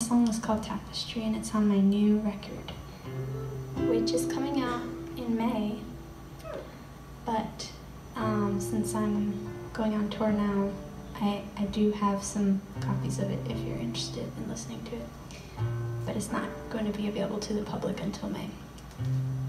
song was called Tapestry, and it's on my new record, which is coming out in May. But since I'm going on tour now, I do have some copies of it if you're interested in listening to it. But it's not going to be available to the public until May.